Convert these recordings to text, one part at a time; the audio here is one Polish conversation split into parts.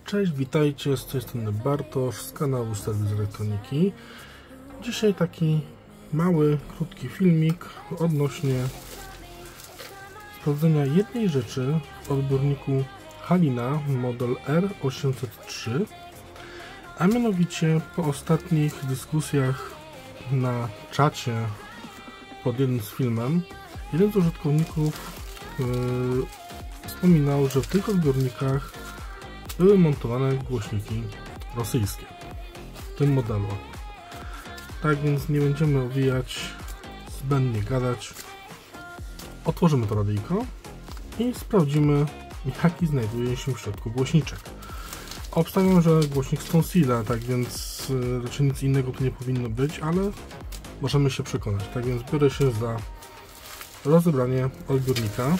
Cześć, witajcie, z tej strony Bartosz z kanału Serwis Elektroniki. Dzisiaj taki mały, krótki filmik odnośnie sprawdzenia jednej rzeczy w odbiorniku Halina model R803, a mianowicie po ostatnich dyskusjach na czacie pod jednym z filmem, jeden z użytkowników wspominał, że w tych odbiornikach były montowane głośniki rosyjskie w tym modelu. Tak więc nie będziemy owijać, zbędnie gadać. Otworzymy to radyjko i sprawdzimy, jaki znajduje się w środku głośniczek. Obstawiam, że głośnik z Tonsila, tak więc raczej nic innego tu nie powinno być, ale możemy się przekonać. Tak więc biorę się za rozebranie odbiornika.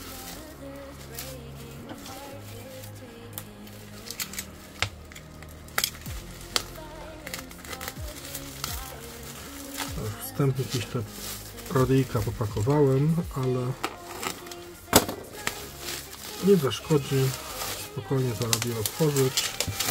Wstępnie jakieś te radyjka popakowałem, ale nie zaszkodzi spokojnie to radio otworzyć.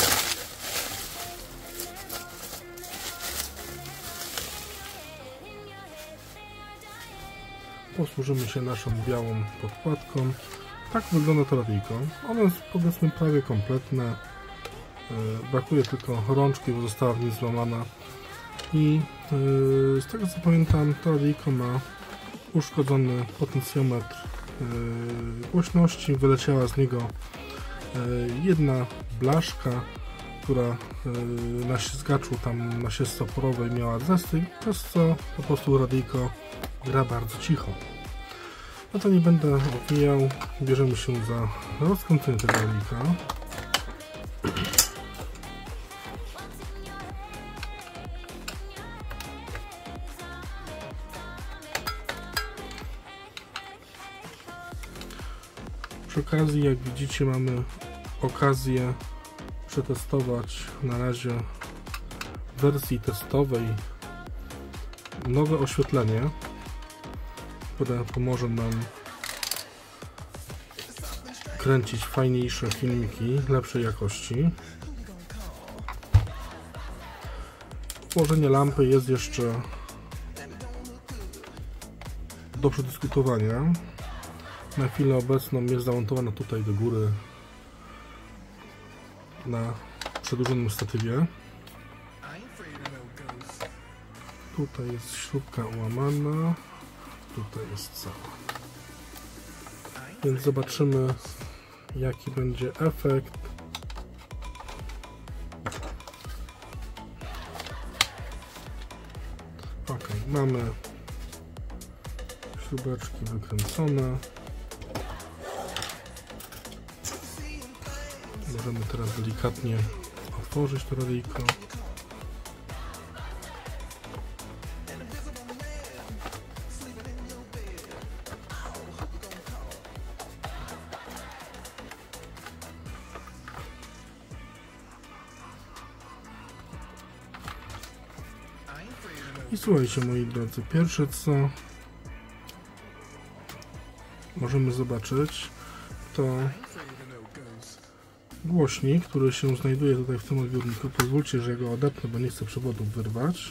Posłużymy się naszą białą podkładką. Tak wygląda to radyjko. Ono jest, powiedzmy, prawie kompletne. Brakuje tylko rączki, bo została w nim złamana. I z tego co pamiętam, to radyjko ma uszkodzony potencjometr głośności. Wyleciała z niego jedna blaszka, która na ślizgaczu tam na sieczce oporowej miała zastyk, przez co po prostu radyjko gra bardzo cicho. No to nie będę owijał, bierzemy się za rozkręcenie tego radyjka. Przy okazji, jak widzicie, mamy okazję przetestować na razie w wersji testowej nowe oświetlenie, które pomoże nam kręcić fajniejsze filmiki lepszej jakości. Położenie lampy jest jeszcze do przedyskutowania. Na chwilę obecną jest zamontowana tutaj do góry na przedłużonym statywie. Tutaj jest śrubka ułamana, tutaj jest cała. Więc zobaczymy, jaki będzie efekt. Ok, mamy śrubeczki wykręcone. Możemy teraz delikatnie otworzyć to radyjko. I słuchajcie, moi drodzy, pierwsze co możemy zobaczyć, to głośnik, który się znajduje tutaj w tym odbiorniku. Pozwólcie, że go odepnę, bo nie chcę przewodów wyrwać.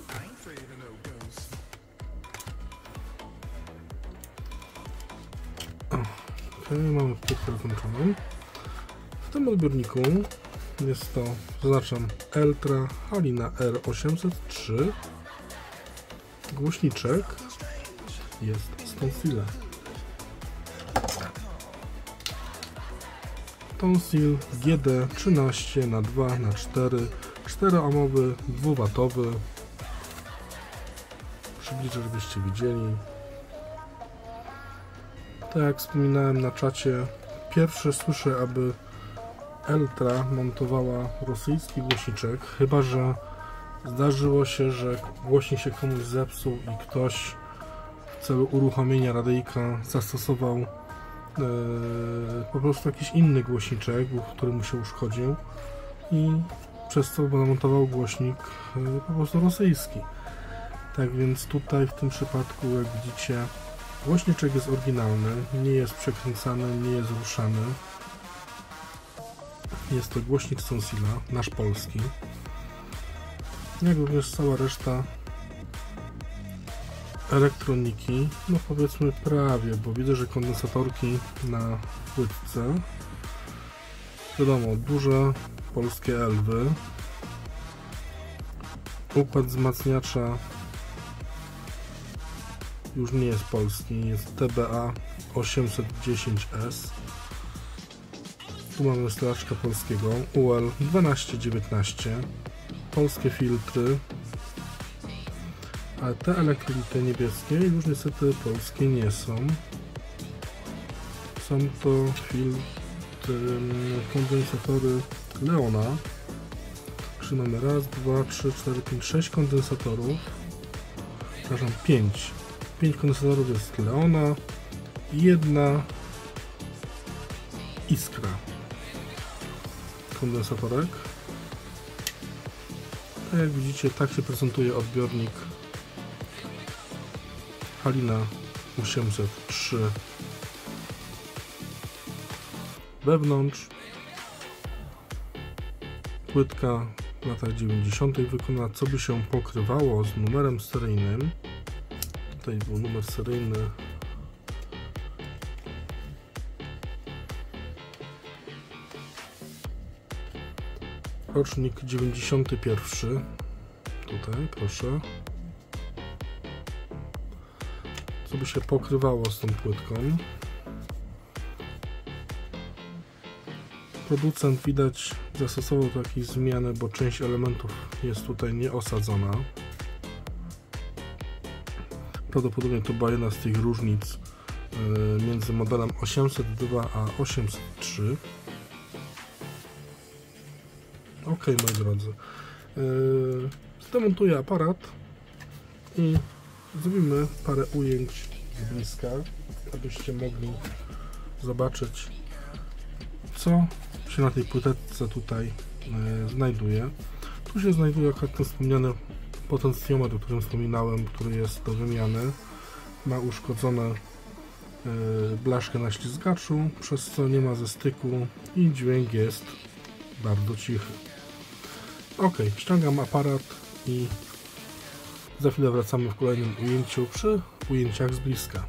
Ok, mamy płytkę zakończoną. W tym odbiorniku jest to, zaznaczam, Eltra Halina R803. Głośniczek jest z Tonsila. Tonsil GD13x2x4, 4-ohmowy, 2W. Przybliżę, żebyście widzieli. Tak jak wspominałem na czacie, pierwszy słyszę, aby Eltra montowała rosyjski głośniczek, chyba że zdarzyło się, że głośnik się komuś zepsuł i ktoś w celu uruchomienia radyjka zastosował po prostu jakiś inny głośniczek, który mu się uszkodził i przez to zamontował głośnik po prostu rosyjski. Tak więc tutaj w tym przypadku, jak widzicie, głośniczek jest oryginalny, nie jest przekręcany, nie jest ruszany. Jest to głośnik Sonsila, nasz polski. Jak również cała reszta elektroniki, no powiedzmy prawie, bo widzę, że kondensatorki na płytce, wiadomo, duże polskie elwy, układ wzmacniacza już nie jest polski, jest TBA 810S. Tu mamy strażka polskiego UL 1219, polskie filtry, ale te elektrolity niebieskie już niestety polskie nie są. Są to kondensatory Leona. Czyli mamy raz, 2, 3, 4, 5, 6 kondensatorów. Przepraszam, 5. 5 kondensatorów jest Leona i jedna Iskra kondensatorek. A jak widzicie, tak się prezentuje odbiornik Halina 803 wewnątrz. Płytka w latach 90. wykonana, co by się pokrywało z numerem seryjnym. Tutaj był numer seryjny rocznik 91. Tutaj proszę, co by się pokrywało z tą płytką. Producent, widać, zastosował tu jakieś zmiany, bo część elementów jest tutaj nieosadzona. Prawdopodobnie to była jedna z tych różnic między modelem 802 a 803. Ok, moi drodzy. Zdemontuję aparat i zrobimy parę ujęć z bliska, abyście mogli zobaczyć, co się na tej płytce tutaj znajduje. Tu się znajduje akurat ten wspomniany potencjometr, o którym wspominałem, który jest do wymiany. Ma uszkodzone blaszkę na ślizgaczu, przez co nie ma zestyku i dźwięk jest bardzo cichy. Ok, ściągam aparat i za chwilę wracamy w kolejnym ujęciu przy ujęciach z bliska.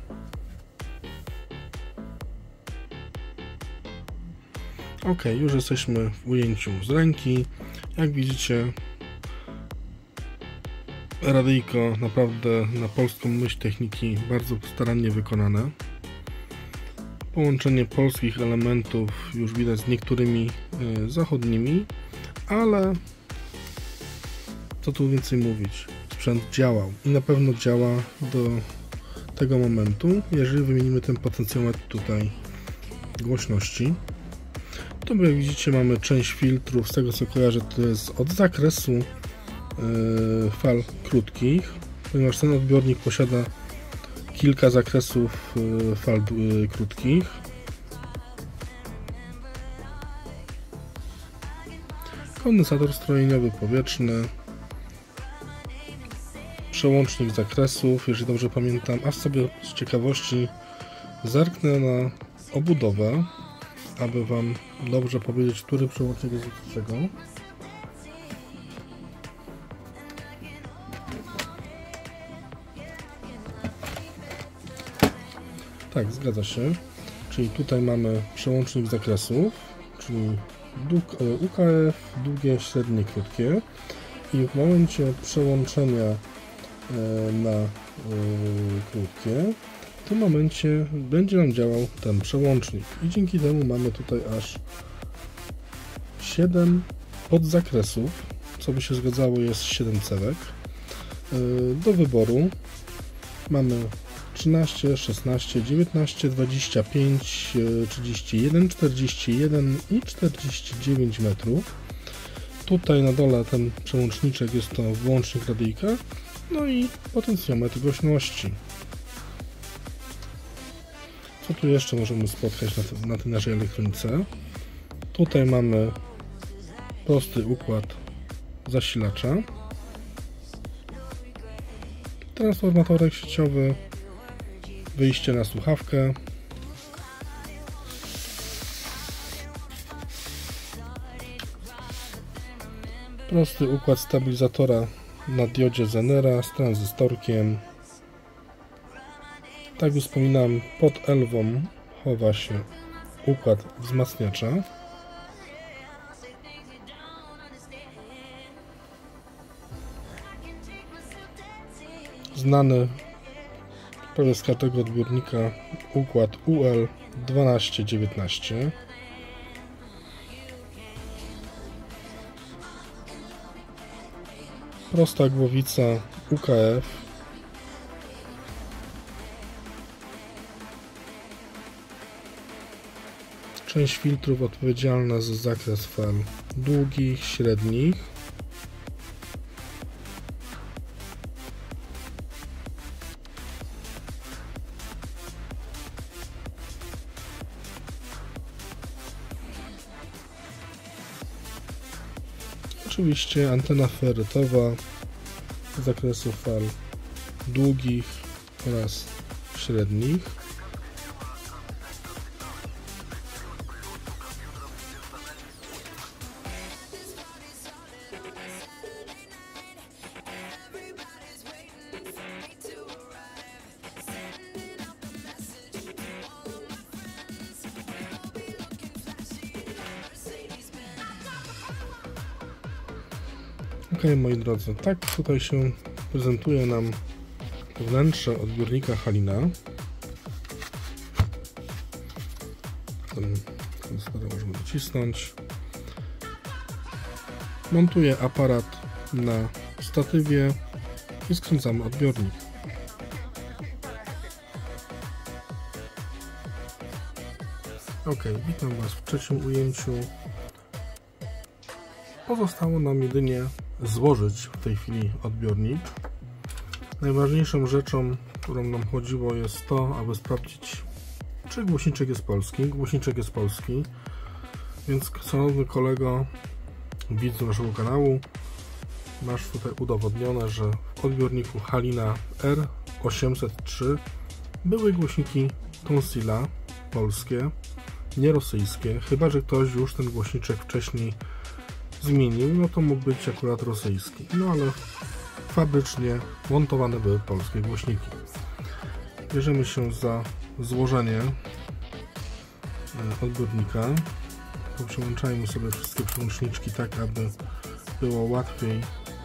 Ok, już jesteśmy w ujęciu z ręki. Jak widzicie, radyjko naprawdę na polską myśl techniki bardzo starannie wykonane. Połączenie polskich elementów już widać z niektórymi zachodnimi, ale co tu więcej mówić, sprzęt działał i na pewno działa do tego momentu, jeżeli wymienimy ten potencjometr tutaj głośności. Tu jak widzicie, mamy część filtrów, z tego co kojarzę, to jest od zakresu fal krótkich, ponieważ ten odbiornik posiada kilka zakresów fal krótkich. Kondensator strumieniowy powietrzny, przełącznik zakresów, jeżeli dobrze pamiętam, a sobie z ciekawości zerknę na obudowę, aby Wam dobrze powiedzieć, który przełącznik jest od czego. Tak, zgadza się. Czyli tutaj mamy przełącznik zakresów, czyli UKF, długie, średnie, krótkie. I w momencie przełączenia na krótkie, w tym momencie będzie nam działał ten przełącznik. I dzięki temu mamy tutaj aż 7 podzakresów, co by się zgadzało, jest 7 cewek. Do wyboru mamy 13, 16, 19, 25, 31, 41 i 49 metrów. Tutaj na dole ten przełączniczek jest to włącznik radyjka, no i potencjometr głośności. Co tu jeszcze możemy spotkać na tej naszej elektronice? Tutaj mamy prosty układ zasilacza, transformatorek sieciowy, wyjście na słuchawkę, Prosty układ stabilizatora na diodzie Zenera z tranzystorkiem. Tak jak już wspominałem, pod elwą chowa się układ wzmacniacza. Znany prawie z każdego odbiornika układ UL1219. Prosta głowica UKF. Część filtrów odpowiedzialna za zakres fal długich, średnich. Oczywiście antena ferrytowa z zakresu fal długich oraz średnich. Ok, moi drodzy, tak tutaj się prezentuje nam wnętrze odbiornika Halina. Ten możemy docisnąć. Montuję aparat na statywie i skręcamy odbiornik. Ok, witam Was w trzecim ujęciu. Pozostało nam jedynie złożyć w tej chwili odbiornik. Najważniejszą rzeczą, którą nam chodziło, jest to, aby sprawdzić, czy głośniczek jest polski. Głośniczek jest polski, więc szanowny kolego, widzu naszego kanału, masz tutaj udowodnione, że w odbiorniku Halina R803 były głośniki Tonsila polskie, nie rosyjskie, chyba że ktoś już ten głośniczek wcześniej zmienił, no to mógł być akurat rosyjski. No ale fabrycznie montowane były polskie głośniki. Bierzemy się za złożenie odbiornika. Przełączajmy sobie wszystkie przełączniczki tak, aby było łatwiej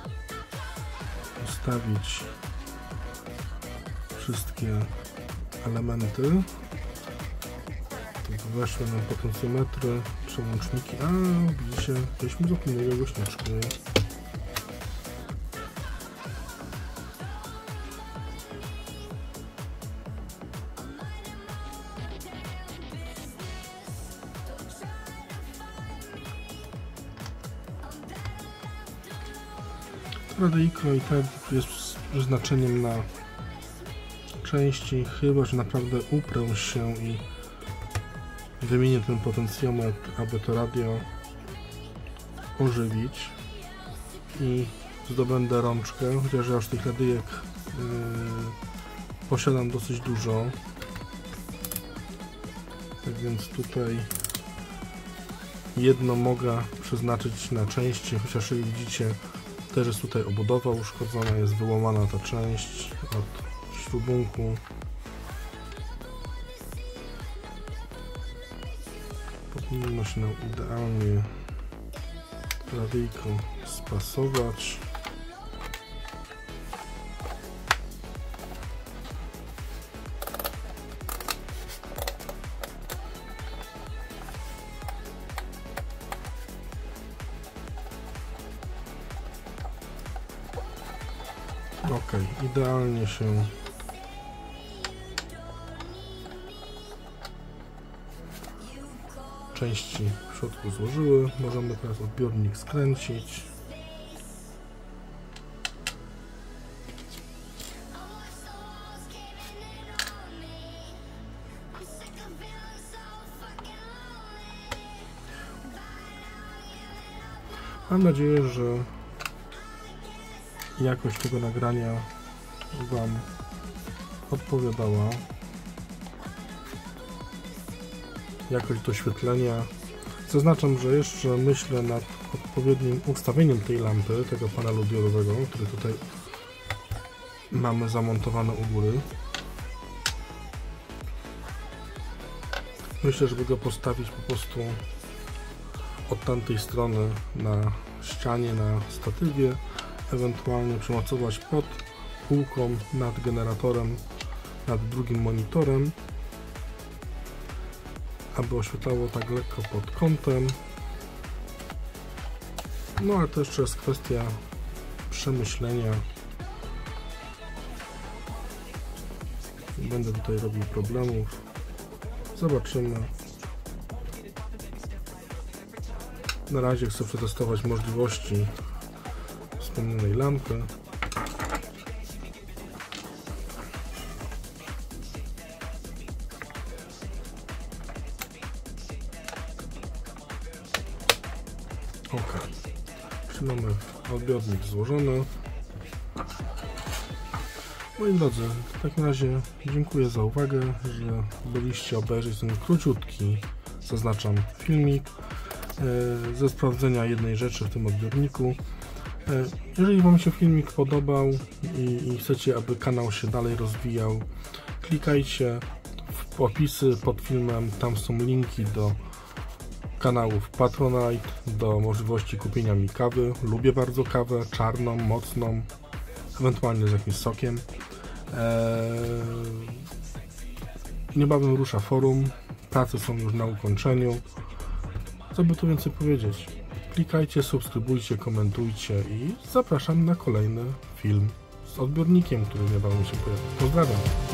ustawić wszystkie elementy. Weszły nam potencjometry, przełączniki, a widzicie, żeśmy zapomnieli głośniczki. Radyjko i tak jest z przeznaczeniem na części, chyba że naprawdę uprę się i wymienię ten potencjometr, aby to radio ożywić i zdobędę rączkę, chociaż ja już tych radyjek posiadam dosyć dużo. Tak więc tutaj jedno mogę przeznaczyć na części, chociaż jak widzicie, też jest tutaj obudowa uszkodzona, jest wyłamana ta część od śrubunku. Powinno się nam idealnie radyjko spasować. Ok, idealnie się części w środku złożyły. Możemy teraz odbiornik skręcić. Mam nadzieję, że jakość tego nagrania Wam odpowiadała. Jakość doświetlenia. Zaznaczam, że jeszcze myślę nad odpowiednim ustawieniem tej lampy, tego panelu diodowego, który tutaj mamy zamontowany u góry. Myślę, żeby go postawić po prostu od tamtej strony na ścianie, na statywie, ewentualnie przymocować pod półką nad generatorem, nad drugim monitorem, aby oświetlało tak lekko pod kątem. No ale to jeszcze jest kwestia przemyślenia. Nie będę tutaj robił problemów. Zobaczymy. Na razie chcę przetestować możliwości wspomnianej lampy. Ok, mamy odbiornik złożony. Moi drodzy, w takim razie dziękuję za uwagę, że byliście obejrzeć ten króciutki, zaznaczam, filmik ze sprawdzenia jednej rzeczy w tym odbiorniku. Jeżeli Wam się filmik podobał i chcecie, aby kanał się dalej rozwijał, klikajcie w opisy pod filmem, tam są linki do kanałów Patronite, do możliwości kupienia mi kawy. Lubię bardzo kawę, czarną, mocną, ewentualnie z jakimś sokiem. Niebawem rusza forum, prace są już na ukończeniu. Co by tu więcej powiedzieć? Klikajcie, subskrybujcie, komentujcie i zapraszam na kolejny film z odbiornikiem, który niebawem się pojawi. Pozdrawiam!